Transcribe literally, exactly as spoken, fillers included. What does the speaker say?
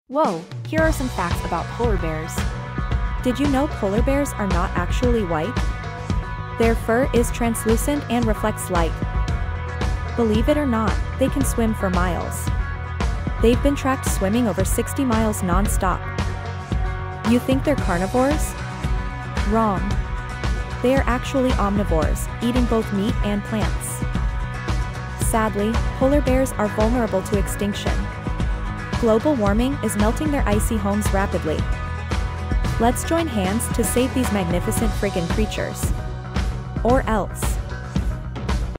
Whoa, here are some facts about polar bears. Did you know polar bears are not actually white? Their fur is translucent and reflects light. Believe it or not, they can swim for miles. They've been tracked swimming over sixty miles non-stop. You think they're carnivores? Wrong. They are actually omnivores, eating both meat and plants. Sadly, polar bears are vulnerable to extinction. Global warming is melting their icy homes rapidly. Let's join hands to save these magnificent friggin' creatures. Or else.